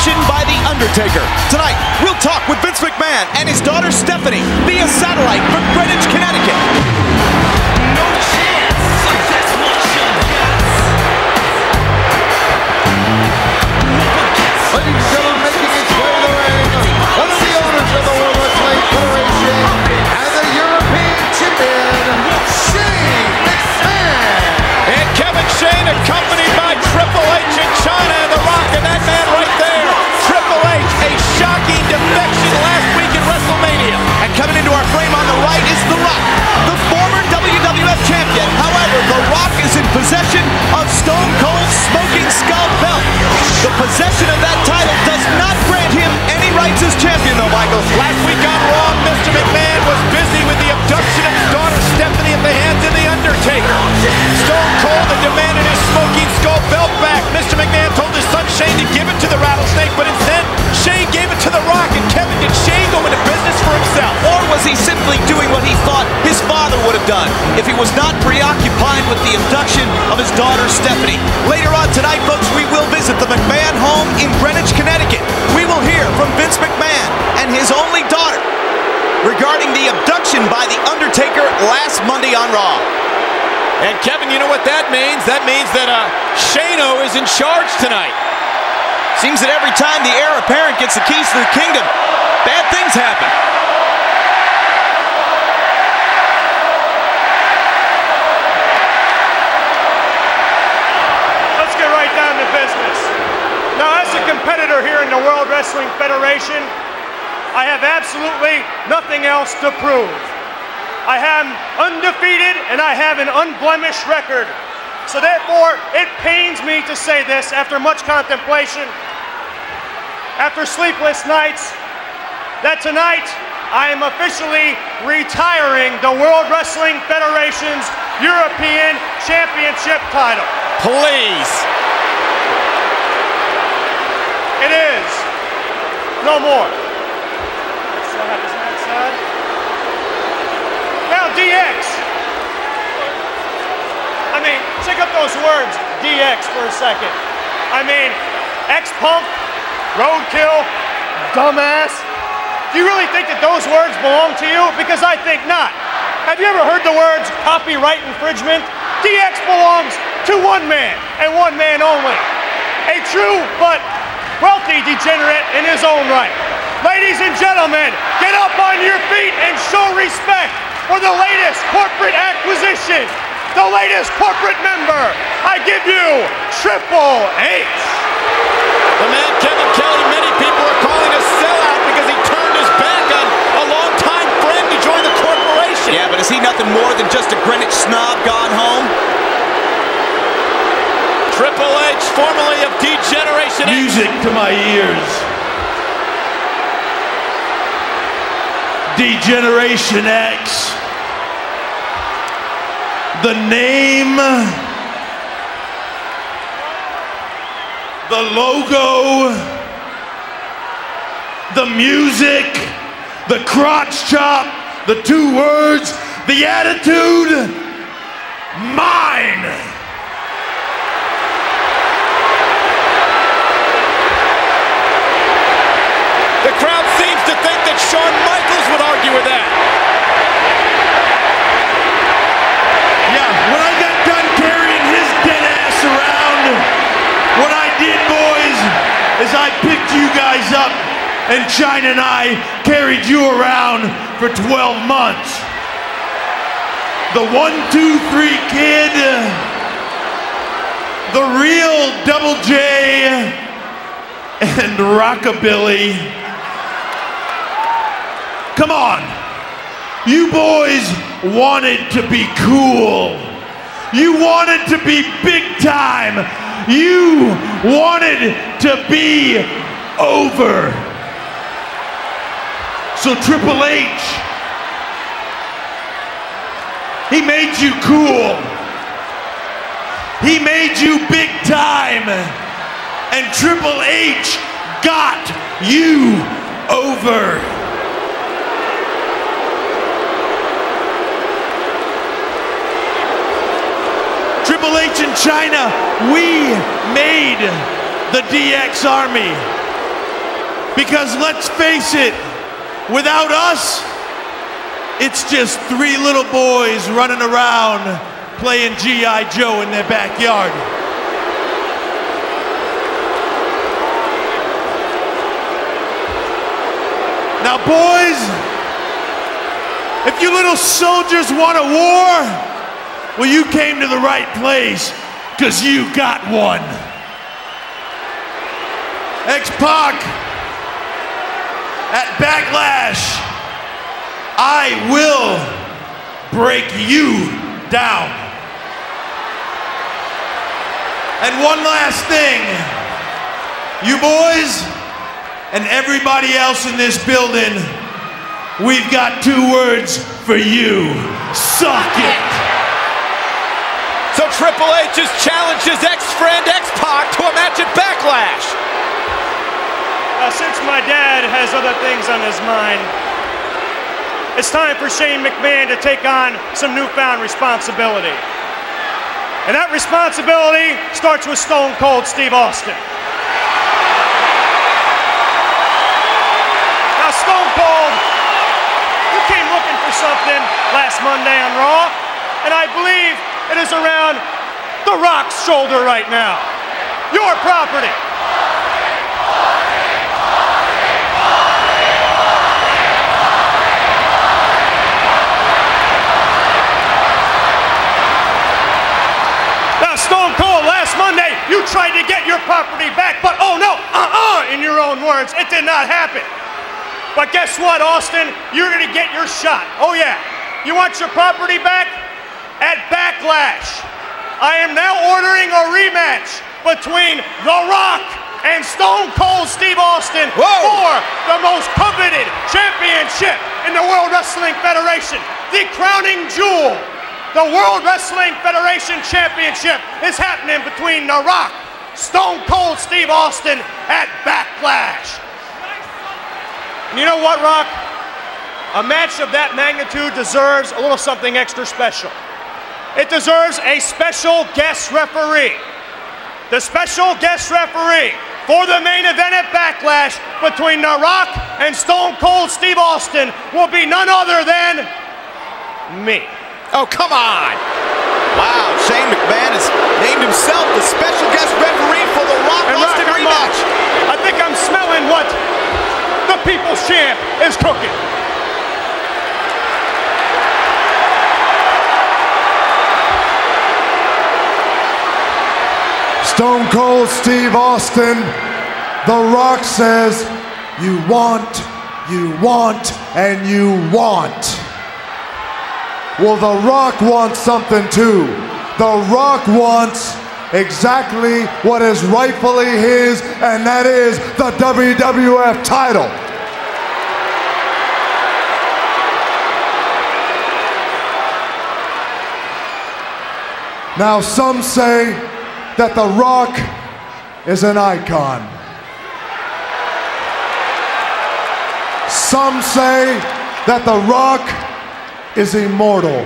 abduction by The Undertaker. Tonight, we'll talk with Vince McMahon and his daughter Stephanie via satellite from Greenwich, Connecticut. No chance, so that's what you got. Ladies and gentlemen, making his way to the ring, one of the owners of the World Wrestling Federation and the European champion, Shane McMahon. And Kevin Shane accompanied by Triple H in China and The Rock, and that man right there, Triple H, a shocking defection last week in WrestleMania. And coming into our frame on the right is The Rock, the former WWF champion. However, The Rock is in possession of Stone Cold's Smoking Skull belt. The possession of that title does not grant him any rights as champion, though, Michael. Last week on Raw, Mr. McMahon was busy with the abduction of his daughter Stephanie at the hands of The Undertaker. Stone Cold had demanded his Smoking Skull belt back. Mr. McMahon told his son Shane to give it to the Rattlesnake, but instead, Shane gave it to The Rock. And Kevin, did Shane go into business for himself? Or was he simply doing what he thought his father would have done if he was not preoccupied with the abduction of his daughter Stephanie? Later on tonight, folks, we will visit the McMahon home in Greenwich, Connecticut. We will hear from Vince McMahon and his only daughter regarding the abduction by The Undertaker last Monday on Raw. And Kevin, you know what that means? That means that Shane-O is in charge tonight. Seems that every time the heir apparent gets the keys to the kingdom, bad things happen. Let's get right down to business. Now, as a competitor here in the World Wrestling Federation, I have absolutely nothing else to prove. I am undefeated and I have an unblemished record. So therefore, it pains me to say this after much contemplation, after sleepless nights, that tonight I am officially retiring the World Wrestling Federation's European Championship title. Please. It is no more. Now, DX. I mean, check up those words, DX, for a second. I mean, X-Punk, Roadkill, Dumbass. Do you really think that those words belong to you? Because I think not. Have you ever heard the words copyright infringement? DX belongs to one man and one man only. A true but wealthy degenerate in his own right. Ladies and gentlemen, get up on your feet and show respect for the latest corporate acquisition, the latest corporate member. I give you Triple H. The man Kevin Kelly, many people are calling a sellout because he turned his back on a longtime friend to join the corporation. Yeah, but is he nothing more than just a Greenwich snob gone home? Triple H, formerly of D-Generation X. Music to my ears. D-Generation X. The name, the logo, the music, the crotch chop, the two words, the attitude, mine. The crowd seems to think that Shawn Michaels would argue with that. Yeah, when I got done carrying his dead ass around, what I did, boys, is I picked you guys up, and China and I carried you around for 12 months. The 1, 2, 3 kid, the real Double J, and Rockabilly. Come on, you boys wanted to be cool. You wanted to be big time. You wanted to be over. So Triple H, he made you cool. He made you big time. And Triple H got you over. Triple H in China, we made the DX Army. Because let's face it, without us, it's just three little boys running around playing G.I. Joe in their backyard. Now, boys, if you little soldiers want a war, well, you came to the right place, because you got one. X-Pac, at Backlash, I will break you down. And one last thing, you boys and everybody else in this building, we've got two words for you. Suck it. So Triple H has challenged his ex-friend X-Pac to a match at Backlash. Since my dad has other things on his mind, it's time for Shane McMahon to take on some newfound responsibility. And that responsibility starts with Stone Cold Steve Austin. Now, Stone Cold, you came looking for something last Monday on Raw, and I believe it is around The Rock's shoulder right now. Your property. Stone Cold, last Monday, you tried to get your property back, but oh no, in your own words, it did not happen. But guess what, Austin? You're gonna get your shot. Oh yeah, you want your property back? At Backlash, I am now ordering a rematch between The Rock and Stone Cold Steve Austin for the most coveted championship in the World Wrestling Federation, the crowning jewel. The World Wrestling Federation Championship is happening between The Rock, Stone Cold Steve Austin at Backlash. And you know what, Rock? A match of that magnitude deserves a little something extra special. It deserves a special guest referee. The special guest referee for the main event at Backlash between The Rock and Stone Cold Steve Austin will be none other than me. Oh, come on! Wow, Shane McMahon has named himself the special guest referee for the Rock Austin rematch. I think I'm smelling what the People's Champ is cooking. Stone Cold Steve Austin, The Rock says, you want, and you want. Well, The Rock wants something too. The Rock wants exactly what is rightfully his, and that is the WWF title. Now, some say that The Rock is an icon. Some say that The Rock is immortal.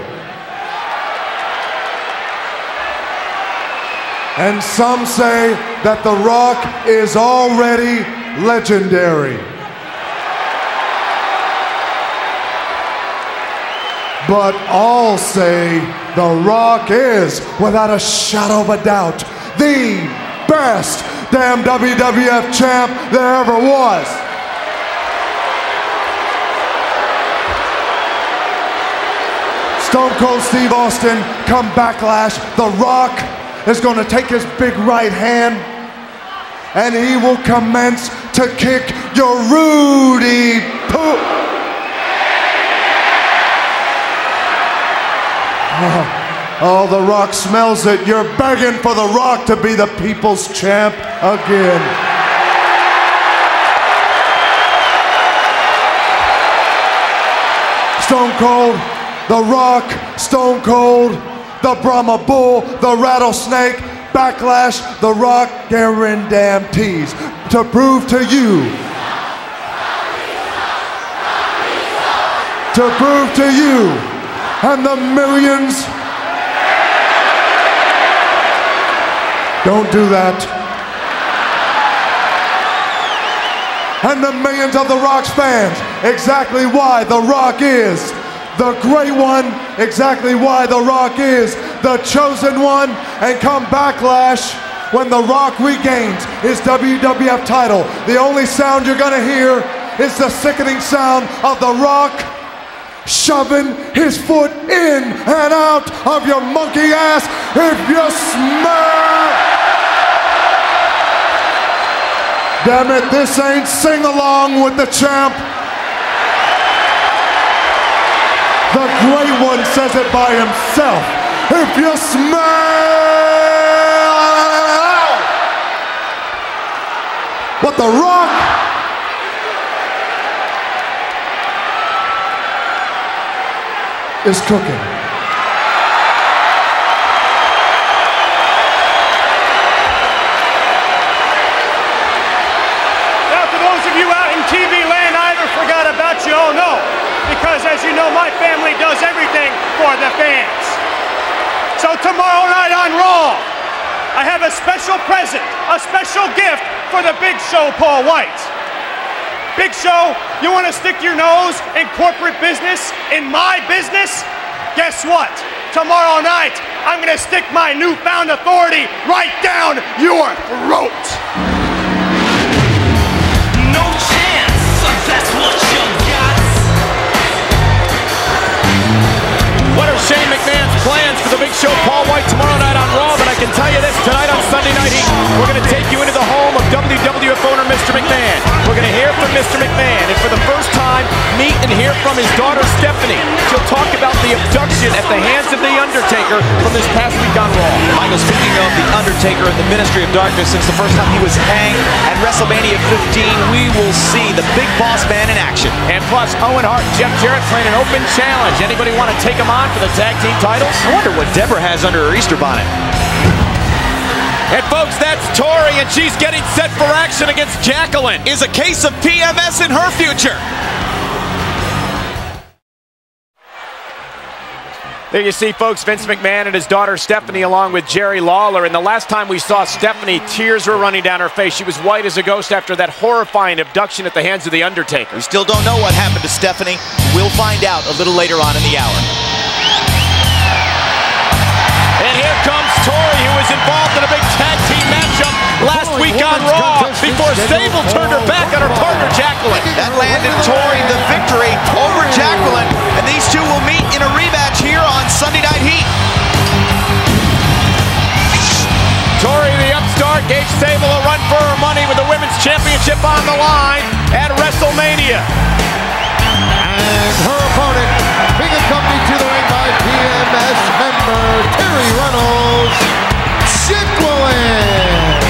And some say that The Rock is already legendary. But all say The Rock is, without a shadow of a doubt, the best damn WWF champ there ever was. Stone Cold Steve Austin, come Backlash. The Rock is going to take his big right hand and he will commence to kick your Rudy Poo. Oh, The Rock smells it. You're begging for The Rock to be the people's champ again. Stone Cold, The Rock, Stone Cold, the Brahma Bull, the Rattlesnake, Backlash, The Rock guarantees to prove to you, and the millions, don't do that. and the millions of The Rock's fans exactly why The Rock is the Great One, exactly why The Rock is the Chosen One, and come Backlash, when The Rock regains his WWF title, the only sound you're gonna hear is the sickening sound of The Rock shoving his foot in and out of your monkey ass if you smell. Damn it, this ain't sing along with the champ. The Great One says it by himself. If you smell what The Rock is cooking. Now, to those of you out in TV land, I ever forgot about you. Oh no, because as you know, my family does everything for the fans. So tomorrow night on Raw, I have a special present, a special gift for the Big Show, Paul White. Big Show, you want to stick your nose in corporate business, in my business? Guess what? Tomorrow night, I'm going to stick my newfound authority right down your throat. No chance, that's what you got. What are Shane McMahon's plans for the Big Show, Paul White, tomorrow night on Raw? But I can tell you this, tonight on Sunday Night Heat, we're going to take you into the home of WWF owner Mr. McMahon. We're going to hear from Mr. McMahon, and for the first time, meet and hear from his daughter Stephanie. She'll talk about the abduction at the hands of The Undertaker from this past week on Raw. Michael, speaking of The Undertaker and the Ministry of Darkness, since the first time he was hanged at WrestleMania 15, we will see the Big Boss Man in action. And plus, Owen Hart and Jeff Jarrett playing an open challenge. Anybody want to take them on for the tag team titles? I wonder what Deborah has under her Easter bonnet. And folks, that's Tori, and she's getting set for action against Jacqueline. Is a case of PMS in her future. There you see, folks, Vince McMahon and his daughter Stephanie along with Jerry Lawler. And the last time we saw Stephanie, tears were running down her face. She was white as a ghost after that horrifying abduction at the hands of The Undertaker. We still don't know what happened to Stephanie. We'll find out a little later on in the hour. And here comes Tori, who was involved in a big tag team matchup last week on Raw before Sable turned her back on her partner Jacqueline. That landed Tori the victory over Jacqueline, and these two will meet in a rematch here on Sunday Night Heat. Tori, the upstart, gave Sable a run for her money with the Women's Championship on the line at WrestleMania. And her opponent, being accompanied to the ring by PMS member Terry Reynolds, Jacqueline.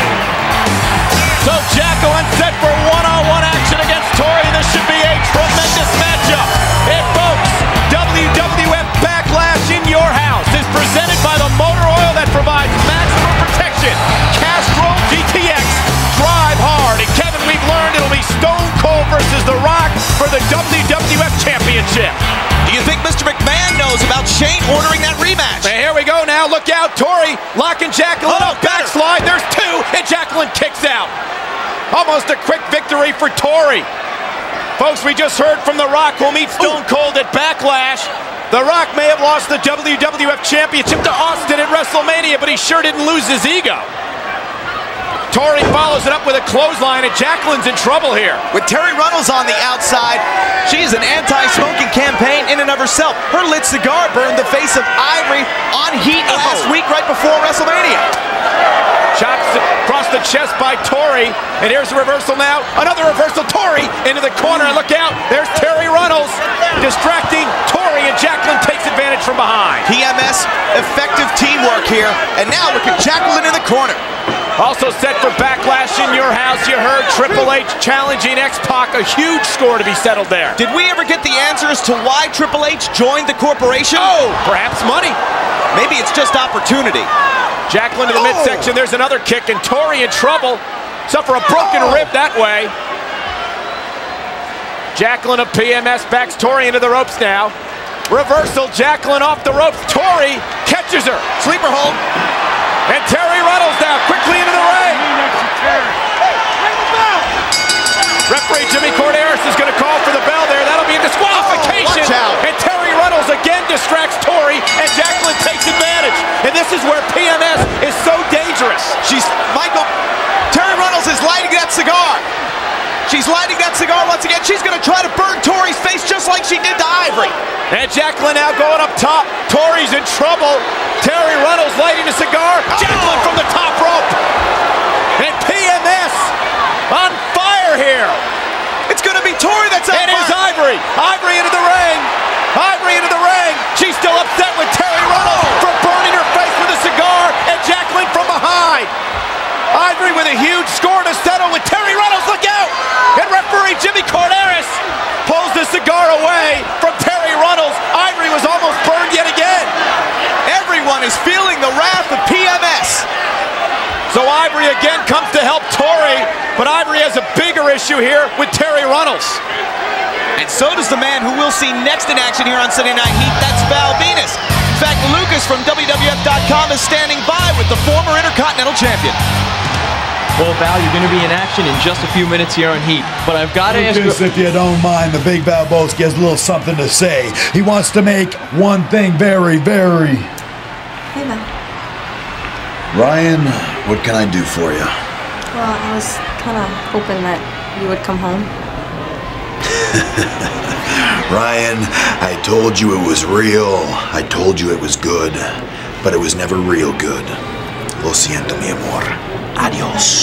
So Jacqueline set for one-on-one action against Tori. This should be a tremendous matchup. And folks, WWF Backlash in your house is presented by the motor oil that provides maximum protection. Castrol GTX, drive hard. And Kevin, we've learned it'll be Stone Cold versus The Rock for the WWF Championship. Do you think Mr. McMahon knows about Shane ordering that rematch? And here we go now. Look out, Tori locking Jacqueline up. Backslide. There's two, and Jacqueline kicks out. Almost a quick victory for Tori. Folks, we just heard from The Rock, who'll meet Stone Cold at Backlash. The Rock may have lost the WWF Championship to Austin at WrestleMania, but he sure didn't lose his ego. Tori follows it up with a clothesline, and Jacqueline's in trouble here. With Terry Runnels on the outside, she's an anti-smoking campaign in and of herself. Her lit cigar burned the face of Ivory on Heat last week right before WrestleMania. Chops across the chest by Tori, and here's the reversal now. Another reversal, Tori into the corner, and look out, there's Terry Runnels distracting Tori, and Jacqueline takes advantage from behind. PMS, effective teamwork here, and now look at Jacqueline in the corner. Also set for Backlash in your house, you heard Triple H challenging X-Pac, a huge score to be settled there. Did we ever get the answer as to why Triple H joined the corporation? Oh, perhaps money. Maybe it's just opportunity. Jacqueline to the midsection, there's another kick, and Tori in trouble. Suffer a broken rib that way. Jacqueline of PMS backs Tori into the ropes now. Reversal, Jacqueline off the ropes. Tori catches her. Sleeper hold. And Terry Runnels now quickly into the ring. Referee this is where PMS is so dangerous. Terri Runnels is lighting that cigar. She's lighting that cigar once again. She's going to try to burn Tori's face just like she did to Ivory. And Jacqueline now going up top. Tori's in trouble. Terri Runnels lighting the cigar. Jacqueline from the top rope. And PMS on fire here. It's going to be Tori that's on fire. It is Ivory. Ivory into the ring. Ivory into the ring. She's still upset with Terri Runnels for burning her face with a cigar. And Jacqueline from behind. Ivory with a huge score to settle with Terri Runnels. Look out! And referee Jimmy Corderas pulls the cigar away from Terri Runnels. Ivory was almost burned yet again. Everyone is feeling the wrath of PMS. So Ivory again comes to help Tori, but Ivory has a bigger issue here with Terri Runnels. And so does the man who we'll see next in action here on Sunday Night Heat. That's Val Venis. In fact, Lucas from WWF.com is standing by with the former Intercontinental Champion. Well, Val, you're going to be in action in just a few minutes here on Heat, but I've got to ask you... If you don't mind, the Big Valboski has a little something to say. He wants to make one thing very, very... Hey, Val. Ryan, what can I do for you? Well, I was kind of hoping that you would come home. Ryan, I told you it was real. I told you it was good, but it was never real good. Lo siento, mi amor. Adios.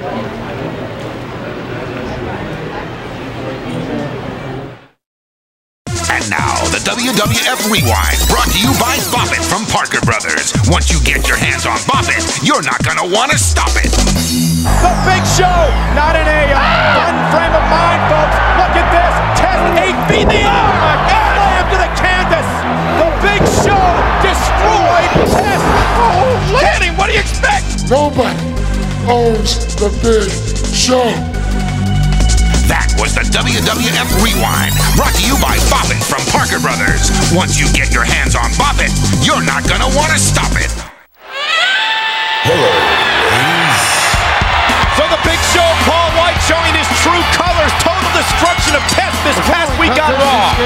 And now, the WWF Rewind, brought to you by Bop It from Parker Brothers. Once you get your hands on Bop It, you're not gonna want to stop it. The Big Show, not in a fun frame of mind, folks. Look at this. Test 8 feet in the arm. Airlam to the canvas. The Big Show destroyed Test. Oh, look at him. What do you expect? Nobody owns the Big Show. That was the WWF Rewind, brought to you by Bop It from Parker Brothers. Once you get your hands on Bop It, you're not gonna want to stop it. Hello, ladies. So the Big Show, Paul White showing his true colors. Total destruction of Test this past week on Raw.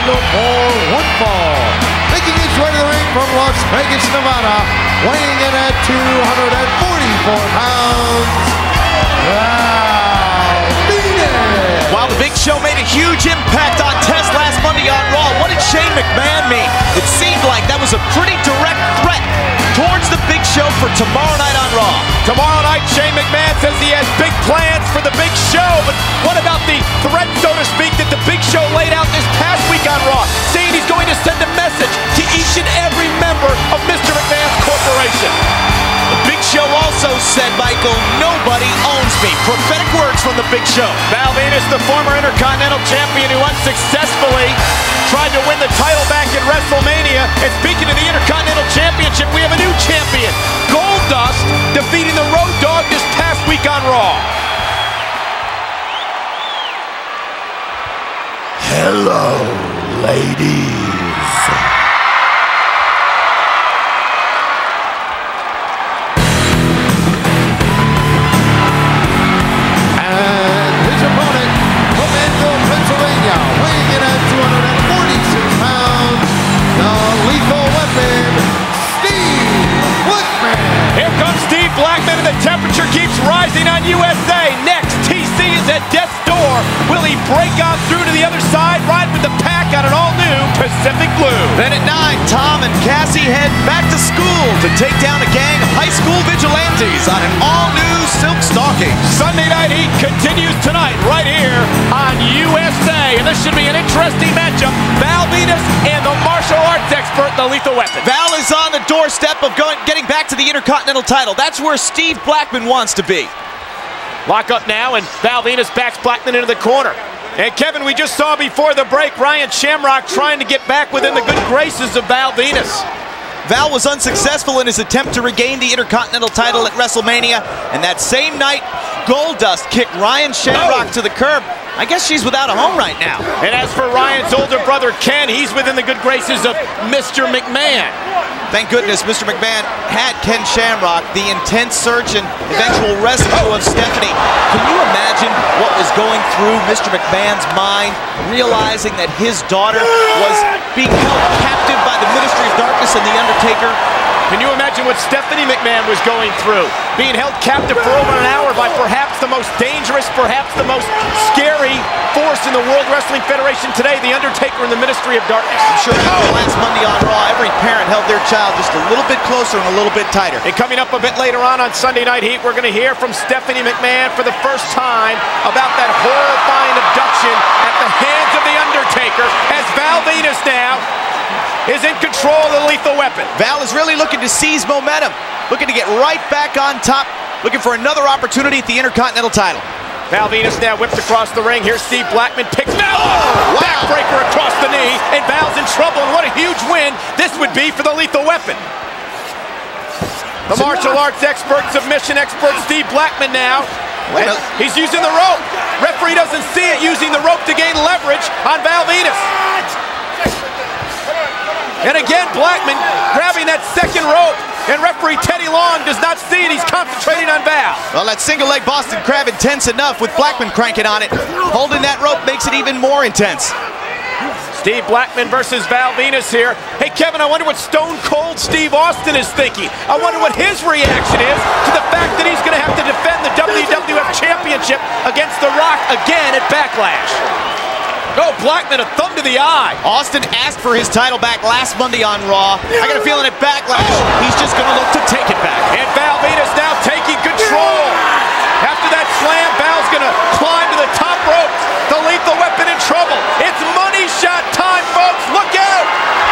Making his way to the ring from Las Vegas, Nevada, weighing in at 244 pounds. While the Big Show made a huge impact on Test last Monday on Raw, what did Shane McMahon mean? It seemed like that was a pretty direct threat towards the Big Show for tomorrow night on Raw. Tomorrow night, Shane McMahon says he has big plans for the Big Show, but what about the threat, so to speak, that the Big Show laid out this past week on Raw, saying he's going to send a message to each and every member of Mr. McMahon's corporation? The Big Show also said, Michael, nobody owns me. Prophetic words from the Big Show. Val Venis, the former Intercontinental Champion who unsuccessfully tried to win the title back at WrestleMania. And speaking of the Intercontinental Championship, we have a new champion. Goldust defeating the Road Dogg this past week on Raw. Hello, ladies. Temperature keeps rising on USA. Next, TC is at death's door. Will he break on through to the other side, ride with the pack on an all-new Pacific Blue? Then at 9, Tom and Cassie head back to school to take down a gang of high school vigilantes on an all-new Silk Stocking. Sunday Night Heat continues tonight right here on USA. And this should be an interesting matchup. Val Venis and the martial arts expert, the Lethal Weapon. Val is on the doorstep of getting back to the Intercontinental title. That's where Steve Blackman wants to be. Lock up now, and Val Venis backs Blackman into the corner. And Kevin, we just saw before the break Ryan Shamrock trying to get back within the good graces of Val Venis. Val was unsuccessful in his attempt to regain the Intercontinental title at WrestleMania, and that same night, Goldust kicked Ryan Shamrock to the curb. I guess she's without a home right now. And as for Ryan's older brother Ken, he's within the good graces of Mr. McMahon. Thank goodness Mr. McMahon had Ken Shamrock, the intense search and eventual rescue of Stephanie. Can you imagine what was going through Mr. McMahon's mind, realizing that his daughter was being held captive by the Ministry of Darkness and The Undertaker? Can you imagine what Stephanie McMahon was going through? Being held captive for over an hour by perhaps the most dangerous, perhaps the most scary force in the World Wrestling Federation today, The Undertaker and the Ministry of Darkness. I'm sure after last Monday on Raw, every parent held their child just a little bit closer and a little bit tighter. And coming up a bit later on Sunday Night Heat, we're going to hear from Stephanie McMahon for the first time about that horrifying abduction at the hands of The Undertaker, as Val Venis now is in control of the Lethal Weapon. Val is really looking to seize momentum, looking to get right back on top, looking for another opportunity at the Intercontinental title. Val Venis now whipped across the ring. Here's Steve Blackman, picks Val up. Wow. Backbreaker across the knee, and Val's in trouble, and what a huge win this would be for the Lethal Weapon. The martial arts expert, submission expert, Steve Blackman now. He's using the rope. Referee doesn't see it, using the rope to gain leverage on Val Venis. And again, Blackman grabbing that second rope, and referee Teddy Long does not see it. He's concentrating on Val. Well, that single leg Boston Crab intense enough with Blackman cranking on it. Holding that rope makes it even more intense. Steve Blackman versus Val Venis here. Hey, Kevin, I wonder what Stone Cold Steve Austin is thinking. I wonder what his reaction is to the fact that he's going to have to defend the WWF Championship against The Rock again at Backlash. Oh, Blackman, a thumb to the eye. Austin asked for his title back last Monday on Raw. I got a feeling at Backlash, he's just going to look to take it back. And Val Venis now taking control. After that slam, Val's going to climb to the top rope. The Lethal Weapon in trouble. It's money shot time, folks. Look out.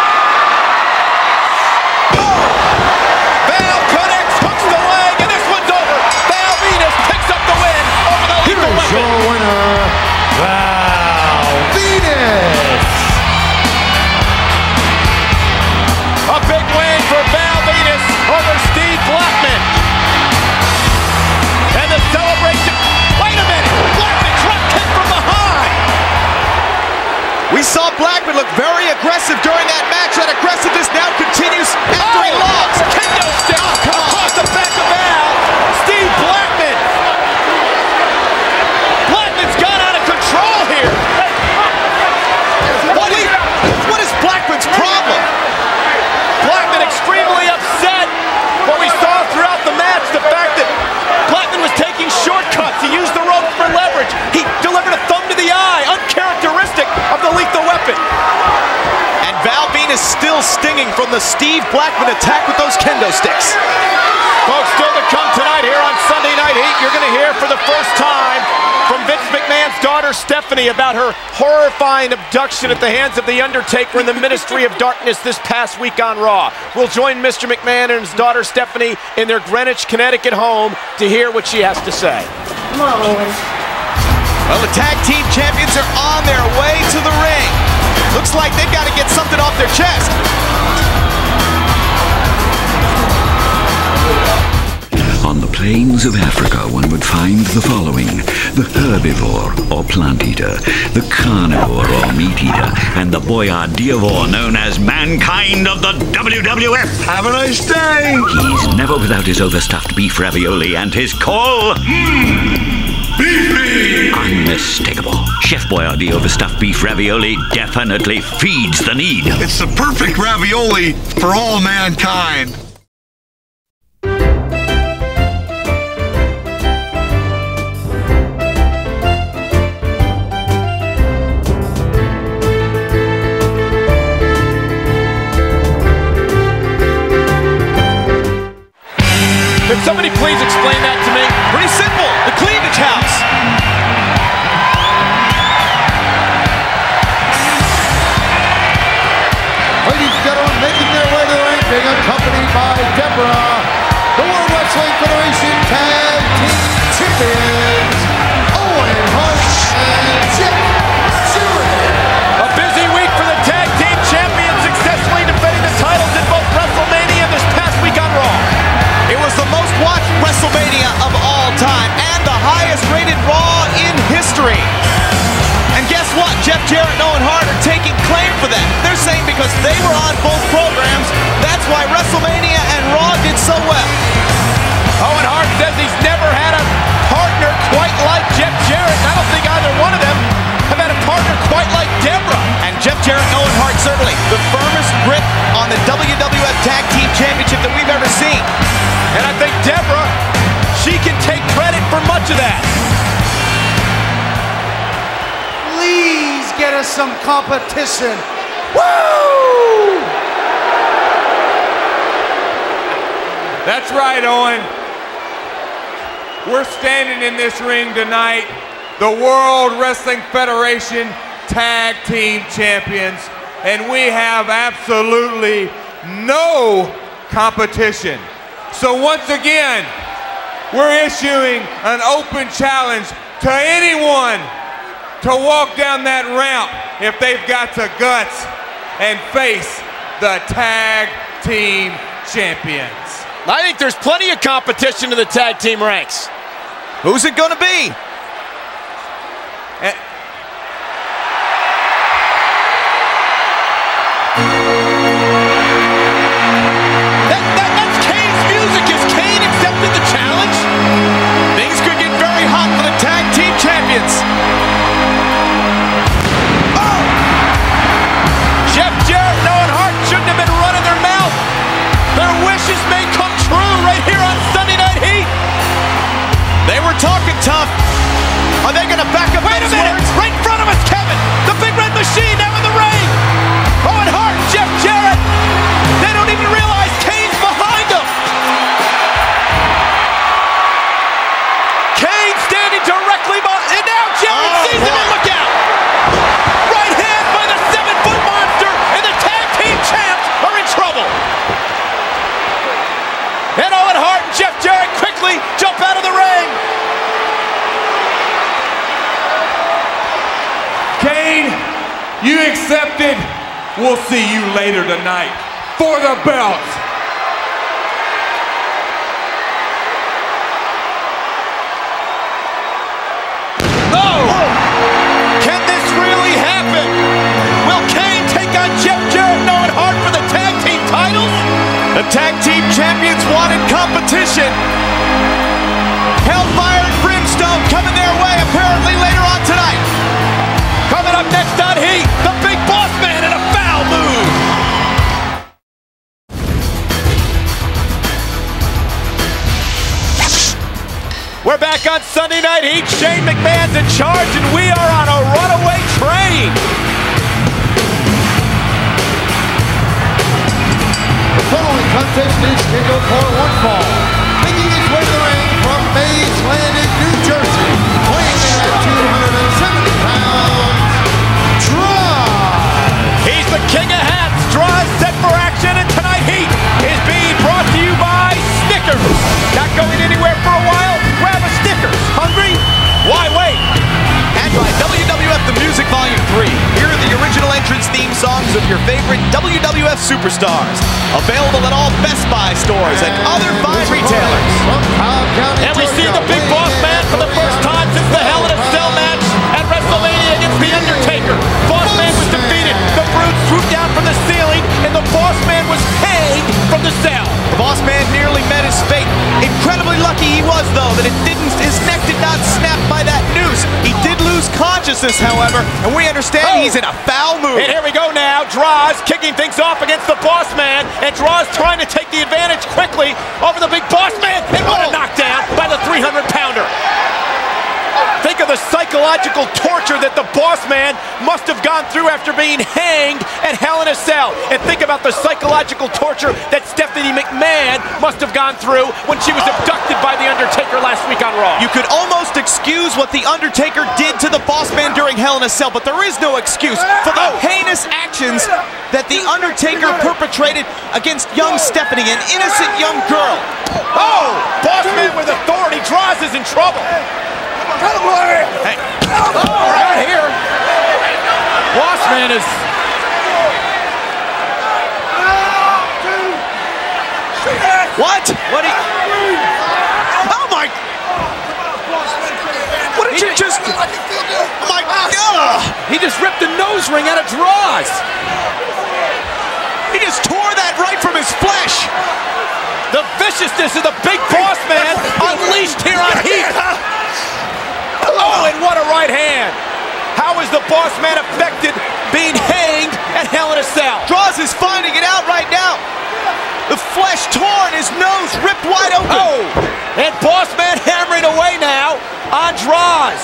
Val connects, hooks the leg, and this one's over. Val Venis picks up the win over the Lethal Weapon. Here's your winner, Val Venis. A big win for Val Venis over Steve Blackman. And the celebration. Wait a minute. Blackman drop kick from behind. We saw Blackman look very aggressive during that match. That aggressiveness now continues after he lost. Kendo stick across the back of Val. Steve Blackman. Blackman's gone out of control here. What is Blackman's problem? Blackman extremely upset. What we saw throughout the match, the fact that Blackman was taking shortcuts. He used the rope for leverage. He delivered a thumb to the eye, uncharacteristic of the Lethal Weapon. And Val Venis still stinging from the Steve Blackman attack with those kendo sticks. Folks, still to come tonight here on Sunday Night Heat, you're going to hear for the first time from Vince McMahon's daughter Stephanie about her horrifying abduction at the hands of The Undertaker and the Ministry of Darkness this past week on Raw. We'll join Mr. McMahon and his daughter Stephanie in their Greenwich, Connecticut home to hear what she has to say. Come on, Owen. Well, the tag team champions are on their way to the ring. Looks like they've got to get something off their chest. On the plains of Africa, one would find the following: the herbivore or plant eater, the carnivore or meat eater, and the boyardivore known as mankind of the WWF. Have a nice day. He's never without his overstuffed beef ravioli and his call. Beefy! Unmistakable. Chef Boyardee overstuffed beef ravioli definitely feeds the need. It's the perfect ravioli for all mankind. Could somebody please explain that to me? Pretty simple. The cleavage house. Ladies and gentlemen, making their way to the ring, being accompanied by Deborah, the World Wrestling Federation Tag Team Champions, Owen Hart and Jeff Jarrett. A busy week for the tag team champions, successfully defending the titles in both WrestleMania and this past week on Raw. It was the most watched WrestleMania of all time and the highest rated Raw in history. And guess what? Jeff Jarrett and Owen Hart are taking claim for that. They're saying because they were on both programs, that's why WrestleMania and Raw did so well. Owen Hart says he's never had a partner quite like Jeff Jarrett. I don't think either one of them have had a partner quite like Deborah. And Jeff Jarrett and Owen Hart certainly the firmest grip on won the WWF Tag Team Championship that we've ever seen. And I think Deborah, she can take credit for much of that. Please get us some competition. Woo! That's right, Owen. We're standing in this ring tonight, the World Wrestling Federation Tag Team Champions, and we have absolutely no competition. So once again, we're issuing an open challenge to anyone to walk down that ramp if they've got the guts and face the Tag Team Champions. I think there's plenty of competition in the tag team ranks. Who's it gonna be? That's Kane's music. Has Kane accepted the challenge? Things could get very hot for the Tag Team Champions. Oh! Jeff Jarrett and Owen Hart shouldn't have been running their mouth. Their wishes may come true right here on Sunday Night Heat. They were talking tough. Are they gonna back up? Wait a minute! Words? Right in front of us, Kevin! The Big Red Machine now in the ring! Owen Hart, Jeff Jarrett! They don't even realize Kane's behind them! Kane standing directly behind, and now Jarrett sees him and look out! Right hand by the 7-foot monster, and the tag team champs are in trouble! And Owen Hart and Jeff Jarrett quickly jump out of the ring! Kane, you accepted. We'll see you later tonight for the belt. Oh! Can this really happen? Will Kane take on Jeff Jarrett and Owen Hart for the tag team titles? The Tag Team Champions wanted competition. Hellfire and Brimstone coming their way apparently later on tonight. Coming up next on Heat, the Big Boss Man in a foul move. We're back on Sunday Night Heat. Shane McMahon's in charge, and we are on a runaway train. The following contest is scheduled for one fall. Making his way to the ring from Mays Landing, New Jersey, weighing in at 270 pounds, Droz. He's the king of hats. Droz set for action, and tonight Heat is being brought to you by Snickers. Not going anywhere for a while? Grab a Snickers. Hungry? Why wait? And by WWF The Music Volume 3. Here are the original entrance theme songs of your favorite WWF superstars. Available at all Best Buy stores and other fine retailers. And we see the Big Boss Man for the first time since the Hell in a Cell match at WrestleMania against The Undertaker. Boss Man was defeated. The Brute swooped down from the ceiling, and the Boss Man was hanged from the cell. The Boss Man nearly met his fate. Incredibly lucky he was, though, that his neck did not snap by that noose. He did lose consciousness, however, and we understand he's in a foul move. And here we go now. Droz kicking things off against the Boss Man, and Droz trying to take the advantage quickly over the Big Boss Man. And what a knockdown by the 300-pounder. Think of the psychological torture that the Boss Man must have gone through after being hanged at Hell in a Cell. And think about the psychological torture that Stephanie McMahon must have gone through when she was abducted by The Undertaker last week on Raw. You could almost excuse what The Undertaker did to the Boss Man during Hell in a Cell, but there is no excuse for the heinous actions that The Undertaker perpetrated against young Stephanie, an innocent young girl. Oh! Boss Man with authority. Droz is in trouble. Hey. Oh, right here. Boss Man is... What? What did... Oh my... What did you just... Oh my God! He just ripped the nose ring out of Droz. He just tore that right from his flesh. The viciousness of the Big Boss Man unleashed here on Heat. Oh, and what a right hand. How is the Boss Man affected being hanged at Hell in a Cell. Droz is finding it out right now. The flesh torn, his nose ripped wide open. Oh, and Boss Man hammering away now on Droz.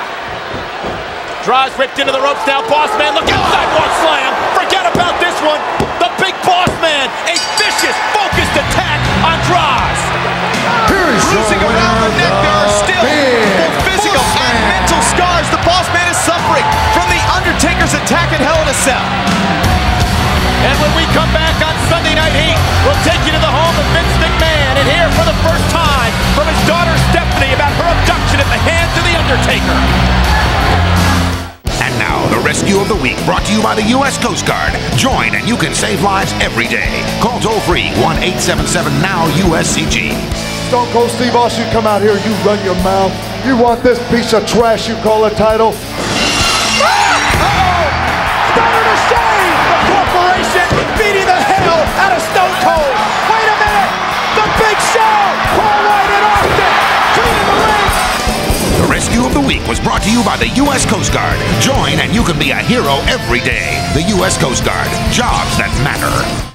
Droz ripped into the ropes now. Boss Man, look out, sidewalk slam. Forget about this one. The big Boss Man, a vicious, focused attack on Droz. Bruising around the neck, there are still both physical and mental scars the Boss Man is suffering from the Undertaker's attack at Hell in a Cell. And when we come back on Sunday Night Heat, we'll take you to the home of Vince McMahon and hear for the first time from his daughter Stephanie about her abduction at the hands of the Undertaker. And now, the Rescue of the Week, brought to you by the U.S. Coast Guard. Join and you can save lives every day. Call toll-free 1-877-NOW-USCG. Stone Cold Steve Austin, you come out here, you run your mouth. You want this piece of trash you call a title? Stunner to shame! The corporation beating the hell out of Stone Cold. Wait a minute! The Big Show! Paul White and Austin cleaning the ring! The Rescue of the Week was brought to you by the U.S. Coast Guard. Join and you can be a hero every day. The U.S. Coast Guard. Jobs that matter.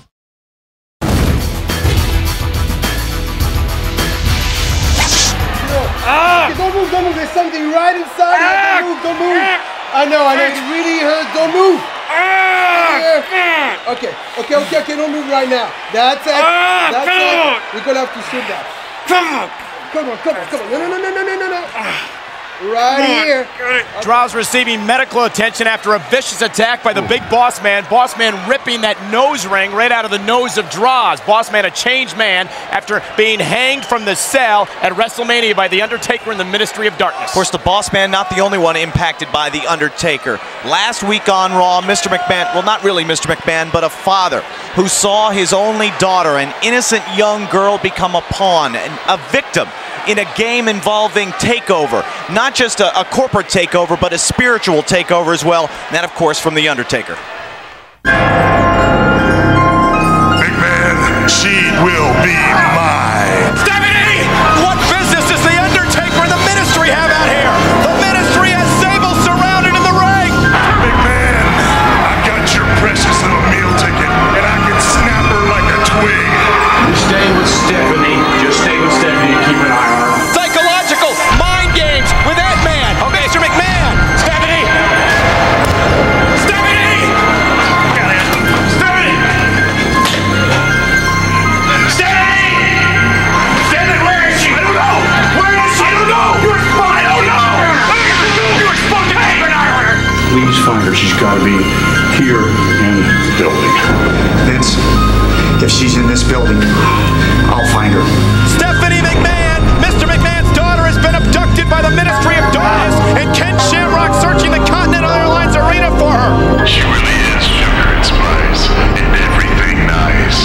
Don't move, don't move. There's something right inside. Don't move. I know. It really hurts. Don't move. Okay, don't move right now. That's it. That's it. We're gonna have to shoot that. Come on. No. Right here. Droz receiving medical attention after a vicious attack by the big Boss Man. Boss Man ripping that nose ring right out of the nose of Droz. Boss Man a changed man after being hanged from the cell at WrestleMania by The Undertaker in the Ministry of Darkness. Of course, the Boss Man not the only one impacted by The Undertaker. Last week on Raw, Mr. McMahon, well, not really Mr. McMahon, but a father who saw his only daughter, an innocent young girl, become a pawn, a victim in a game involving takeover. Not just a corporate takeover, but a spiritual takeover as well. And that, of course, from The Undertaker. McMahon, she will be mine. Stephanie! What business does The Undertaker and the Ministry have out here? The Ministry has Sable surrounded in the ring! McMahon, I've got your precious little meal ticket, and I can snap her like a twig. You stay with Stephanie. Just stay with Stephanie and keep an eye on her. Psychological mind games with that man. Okay, Mr. McMahon. Stephanie. Stephanie, where is she? I don't know. Where is she? I don't know. You were supposed to. I don't know. You were supposed to keep an eye on her. Please find her. She's got to be here in the building. Vince, if she's in this building, I'll find her. Stephanie McMahon. Mr. McMahon's daughter has been abducted by the Ministry of Darkness, and Ken Shamrock searching the Continental Airlines Arena for her. She really is sugar and spice and everything nice.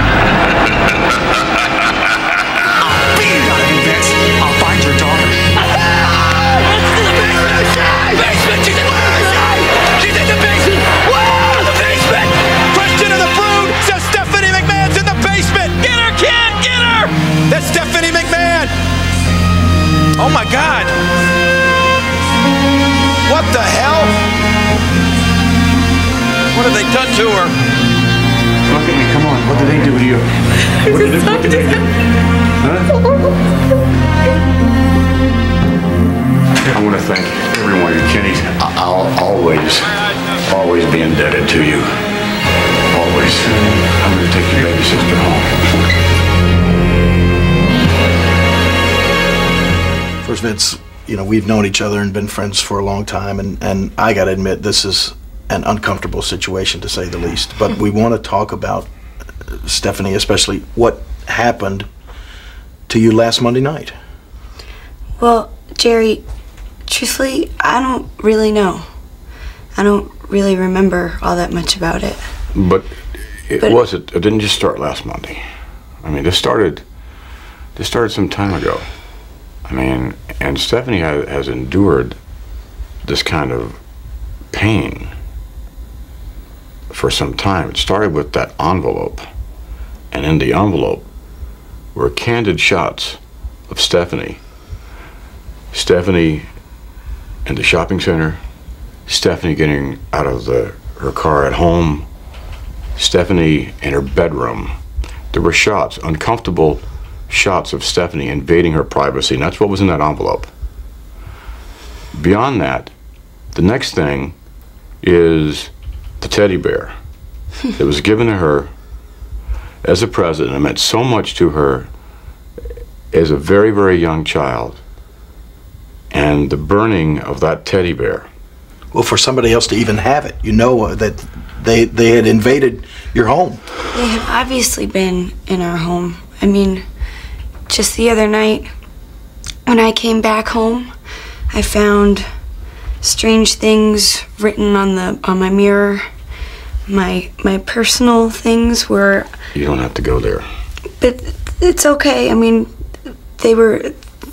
I'll beat it out of you, Vince. I'll find your daughter. She's in the basement! Whoa! The basement! Question of the Brood says Stephanie McMahon's in the basement! Get her, kid! Get her! That's Stephanie McMahon! Oh my God! What the hell? What have they done to her? Look at me, come on. What did they do to you? What did they do? Huh? I want to thank everyone at Kenny's. I'll always be indebted to you. Always. I'm going to take your baby sister home. First, Vince, we've known each other and been friends for a long time, and I got to admit, this is an uncomfortable situation, to say the least. But we want to talk about Stephanie, especially what happened to you last Monday night. Well, Jerry, truthfully, I don't really know. I don't really remember all that much about it. But it didn't just start last Monday. I mean, this started some time ago. I mean, and Stephanie has endured this kind of pain for some time. It started with that envelope, and in the envelope were candid shots of Stephanie in the shopping center, Stephanie getting out of the her car at home, Stephanie in her bedroom. There were shots, uncomfortable shots of Stephanie invading her privacy, and that's what was in that envelope. Beyond that, the next thing is the teddy bear that was given to her as a present and meant so much to her as a very, very young child. And the burning of that teddy bear. Well, for somebody else to even have it, you know that they had invaded your home. They have obviously been in our home. I mean, just the other night, when I came back home, I found strange things written on my mirror. My personal things were. You don't have to go there. But it's okay. I mean, they were.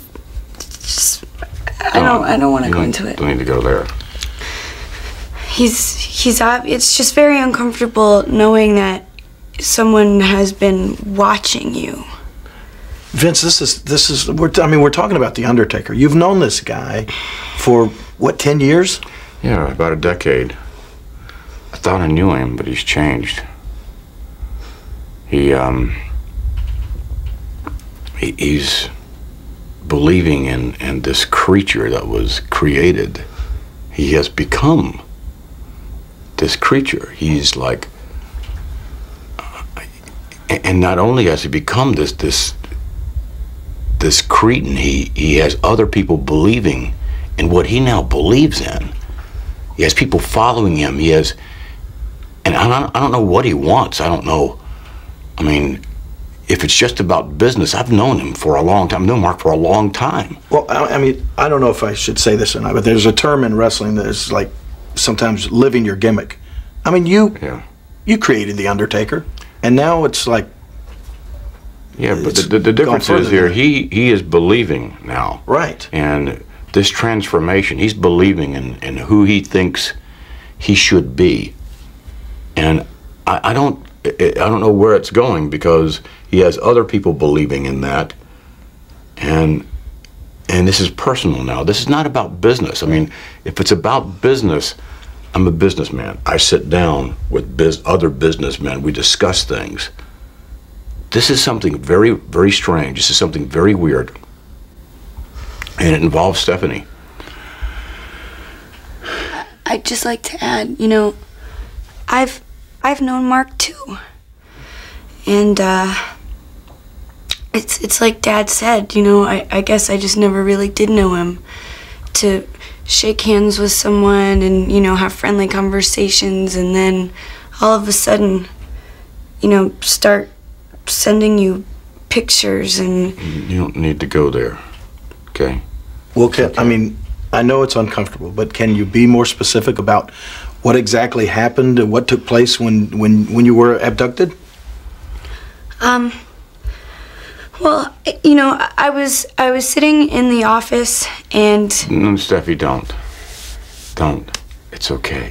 I don't want to go into it. Don't need to go there. It's just very uncomfortable knowing that someone has been watching you. Vince, this is we're talking about The Undertaker. You've known this guy for what, 10 years? Yeah, about a decade. I thought I knew him, but he's changed. He's believing in this creature that was created. He has become this creature. He's like, and not only has he become this cretin, he has other people believing in what he now believes in. He has people following him. He has, and I don't know what he wants. I don't know. I mean, if it's just about business, I've known him for a long time. I've known Mark for a long time. Well, I mean, I don't know if I should say this or not, but there's a term in wrestling that is like sometimes living your gimmick. I mean, you created The Undertaker, and now it's like. Yeah, but the difference is here, he is believing now. Right. And this transformation, he's believing in who he thinks he should be. And I don't know where it's going, because he has other people believing in that. And this is personal now. This is not about business. I mean, if it's about business, I'm a businessman. I sit down with other businessmen. We discuss things. This is something very, very strange. This is something very weird. And it involves Stephanie. I'd just like to add, you know, I've known Mark too. And it's like Dad said, you know, I guess I just never really did know him. To shake hands with someone and, you know, have friendly conversations, and then all of a sudden, you know, start sending you pictures. And you don't need to go there, okay? Well, I mean, I know it's uncomfortable, but can you be more specific about what exactly happened and what took place when you were abducted? Well, you know, I was sitting in the office and. No, Steffi, don't. It's okay.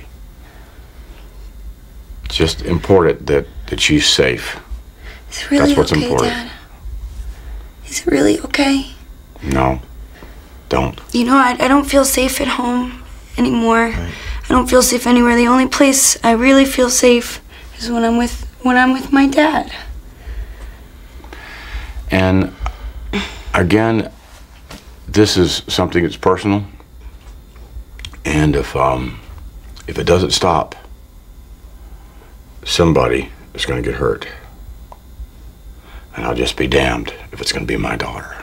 Just important that she's safe. Is it really That's what's okay, important. Dad? Is it really okay? No, don't. You know, I don't feel safe at home anymore. Right. I don't feel safe anywhere. The only place I really feel safe is when I'm with my dad. And again, this is something that's personal. And if it doesn't stop, somebody is going to get hurt. And I'll just be damned if it's going to be my daughter.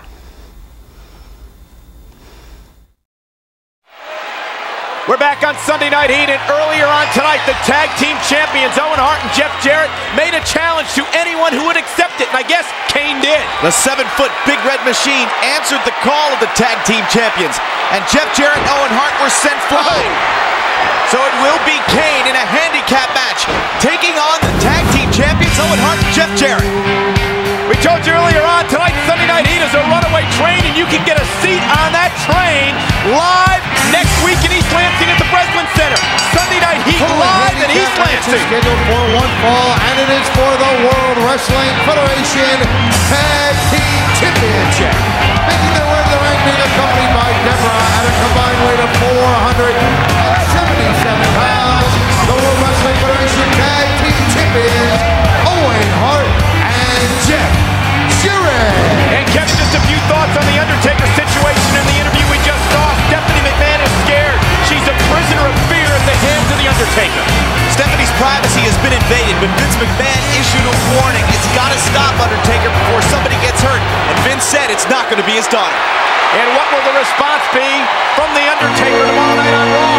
We're back on Sunday Night Heat, and earlier on tonight, the tag team champions Owen Hart and Jeff Jarrett made a challenge to anyone who would accept it, and I guess Kane did. The 7-foot Big Red Machine answered the call of the tag team champions, and Jeff Jarrett and Owen Hart were sent flying. So it will be Kane in a handicap match, taking on the tag team champions Owen Hart and Jeff Jarrett. We told you earlier on, tonight Sunday Night Heat is a runaway train, and you can get a seat on that train live next week in East Lansing at the Breslin Center. Sunday Night Heat live in East Lansing. Scheduled for one fall, and it is for the World Wrestling Federation Tag Team Championship. Making their way to the ring, being accompanied by Deborah at a combined weight of 477 pounds. The World Wrestling but Vince McMahon issued a warning. It's got to stop Undertaker before somebody gets hurt. And Vince said it's not going to be his daughter. And what will the response be from The Undertaker tomorrow night on Raw?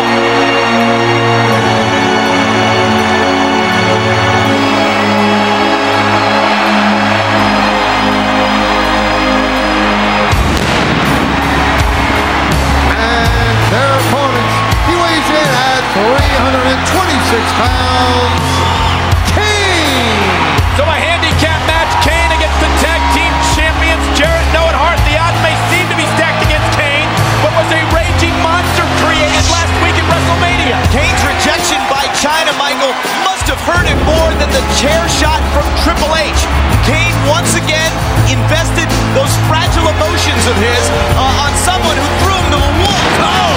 And their opponents, he weighs in at 326 pounds, Kane! So a handicap match, Kane against the tag team champions, Jarrett, Noah, and Hart. The odds may seem to be stacked against Kane, but was a raging monster created last week at WrestleMania. Kane's rejection by China, Michael, must have hurt him more than the chair shot from Triple H. Kane once again invested those fragile emotions of his on someone who threw him to the wolves. Oh!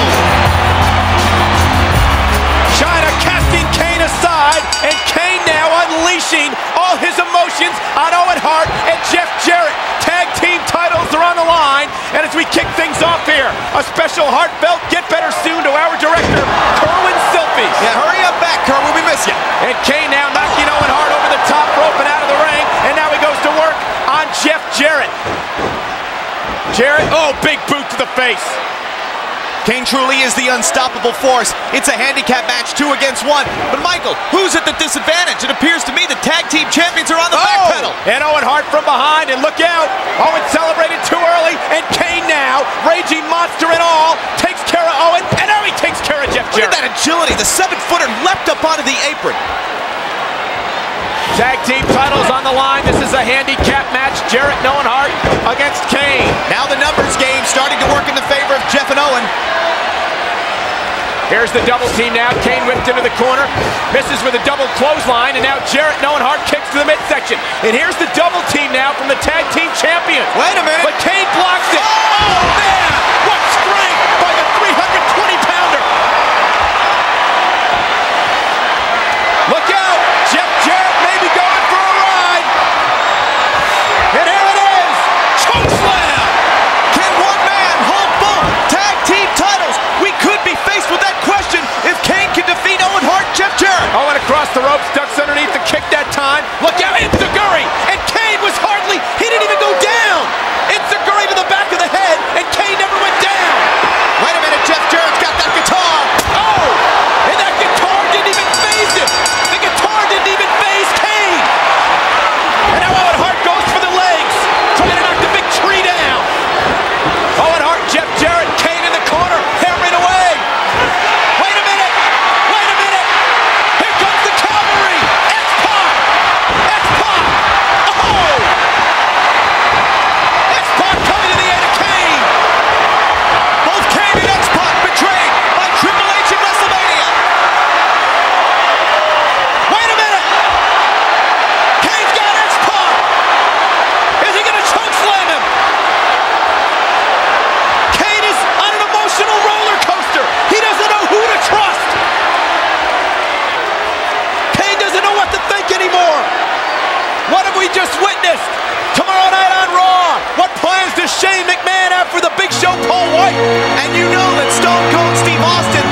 China casting Kane aside, and Kane now unleashing all his emotions on Owen Hart and Jeff Jarrett. Tag team titles are on the line, and as we kick things off here, a special heartfelt get better soon to our director, Kerwin Silphy. Yeah, hurry up back, Kerwin, we miss you. And Kane now knocking Owen Hart over the top rope and out of the ring, and now he goes to work on Jeff Jarrett. Jarrett, oh, big boot to the face. Kane truly is the unstoppable force. It's a handicap match, 2 against 1. But Michael, who's at the disadvantage? It appears to me the tag team champions are on the back pedal. And Owen Hart from behind, and look out. Owen celebrated too early, and Kane now, raging monster and all, takes care of Owen, and now he takes care of Jeff Jarrett. Look at that agility. The 7-footer leapt up onto the apron. Tag team titles on the line. This is a handicap match. Jarrett and Owen Hart against Kane. Now the numbers game starting to work in the favor of Jeff and Owen. Here's the double team now. Kane whipped into the corner, misses with a double clothesline, and now Jarrett and Owen Hart kicks to the midsection. And here's the double team now from the tag team champions. Wait a minute. But Kane blocks it. Oh, man! What strength by the 320-pounder. Look out! Jeff Jarrett may be going for a ride. And here it is. Chokeslam! Can one man hold both tag team titles? We could be faced with that question if Kane can defeat Owen Hart, Jeff Jarrett. Owen across the ropes, ducks underneath the kick that time. Look out, Enziguri! And Kane was hardly, he didn't even go down. Enziguri to the back of the head, and Kane never went down. Wait a minute, Jeff Jarrett's got that guitar. Oh! And that guitar didn't even faze him. The guitar didn't even faze Kane. And now Owen Hart goes for the legs, trying to knock the big tree down. Owen Hart, Jeff Jarrett, Kane in the corner, hammering away. Wait a minute! Wait a minute! Here comes the cavalry! X-Pac! X-Pac! Oh! X-Pac coming to the aid of Kane! Both Kane and X-Pac betrayed by Triple H at WrestleMania. Wait a minute! Kane's got X-Pac! Is he going to chokeslam him? Kane is on an emotional roller coaster. He doesn't know who to trust. Kane doesn't know what to think anymore. What have we just witnessed? Tomorrow night on Raw, what plans does Shane McMahon have for the Big Show Paul White? And you know that Stone Cold Steve Austin